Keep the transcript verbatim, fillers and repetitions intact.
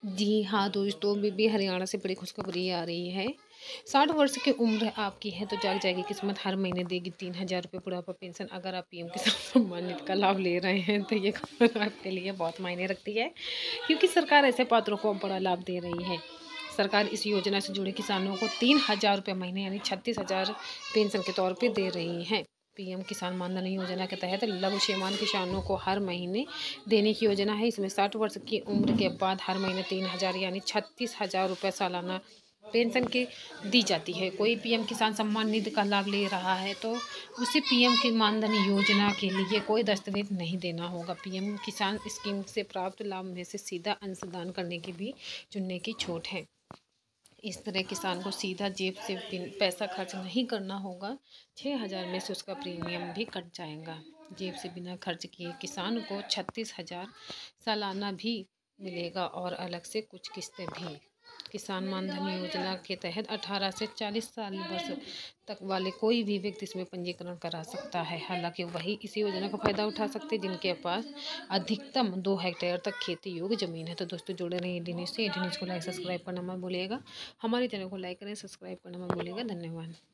जी हाँ दोस्तों, बीबी हरियाणा से बड़ी खुशखबरी आ रही है। साठ वर्ष की उम्र आपकी है तो जाग जाएगी किस्मत, हर महीने देगी तीन हज़ार रुपये बुढ़ापा पेंशन। अगर आप पीएम किसान सम्मान निधि का लाभ ले रहे हैं तो ये खबर आपके लिए बहुत मायने रखती है, क्योंकि सरकार ऐसे पात्रों को बड़ा लाभ दे रही है। सरकार इस योजना से जुड़े किसानों को तीन हज़ार रुपये महीने यानी छत्तीस हज़ार पेंशन के तौर पर दे रही है। पीएम किसान मानधन योजना के तहत लघु सीमांत किसानों को हर महीने देने की योजना है। इसमें साठ वर्ष की उम्र के बाद हर महीने तीन हज़ार यानी छत्तीस हज़ार रुपये सालाना पेंशन की दी जाती है। कोई पीएम किसान सम्मान निधि का लाभ ले रहा है तो उसे पीएम की मानधन योजना के लिए कोई दस्तावेज नहीं देना होगा। पीएम किसान स्कीम से प्राप्त लाभ में से सीधा अंशदान करने की भी चुनने की छूट है। इस तरह किसान को सीधा जेब से पैसा खर्च नहीं करना होगा। छः हज़ार में से उसका प्रीमियम भी कट जाएगा। जेब से बिना खर्च किए किसान को छत्तीस हज़ार सालाना भी मिलेगा और अलग से कुछ किस्तें भी। किसान मानधन योजना के तहत अठारह से चालीस साल वर्ष तक वाले कोई भी व्यक्ति इसमें पंजीकरण करा सकता है। हालांकि वही इस योजना का फ़ायदा उठा सकते हैं जिनके पास अधिकतम दो हेक्टेयर तक खेती योग्य ज़मीन है। तो दोस्तों जुड़े रहिए डी न्यूज़ से। डी न्यूज़ को लाइक सब्सक्राइब करना मत भूलिएगा। हमारे चैनल को लाइक करें, सब्सक्राइब करना मत भूलिएगा। धन्यवाद।